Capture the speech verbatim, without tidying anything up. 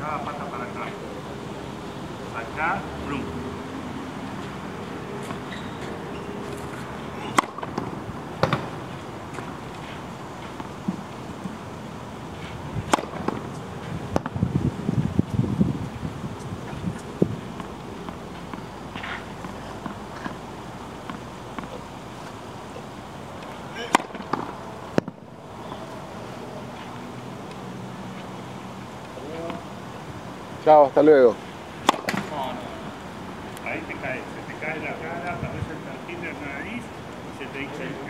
cada pata para acá. Acá, brum. Chao, hasta luego. No, no. Ahí te cae, se te cae la cara, aparece el perfil de la nariz y se te dice el